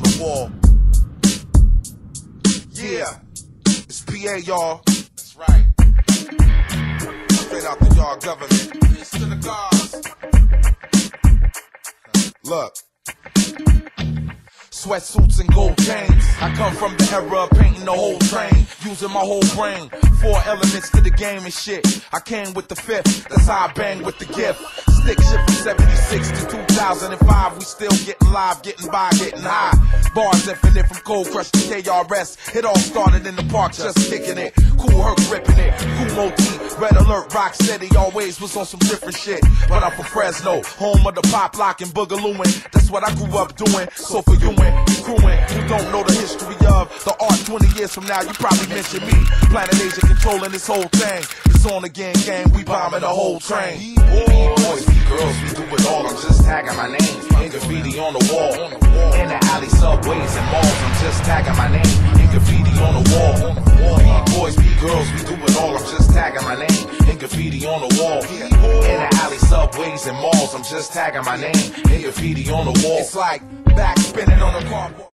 the wall. Yeah, it's PA, y'all. That's right. Straight out the yard government. Peace to the gods. Look. Sweatsuits and gold chains. I come from the era of painting the whole train, using my whole brain. 4 elements to the game and shit. I came with the 5th, that's how I bang with the gift. Stick shit from 76 to 2005. We still getting live, getting by, getting high. Bars infinite from Cold Crush to KRS. It all started in the park, just kicking it. Cool Herc ripping it. Cool OT, Red Alert, Rock City. Always was on some different shit. But I'm from Fresno, home of the pop lock and boogalooing. That's what I grew up doing. So for you and crewing who don't know the history of the art, 20 years from now you probably mention me. Planet Asia controlling this whole thing. It's on again, gang. We bombing the whole train. Boys, girls, we do it all. I'm just tagging my name in graffiti on the wall. In the alley, subways, and malls. I'm just tagging my name in graffiti on the wall. Boys, girls, we do it all. I'm just tagging my name in graffiti on the wall. In the alley, subways, and malls. I'm just tagging my name in graffiti on the wall. It's like back spinning on a cardboard.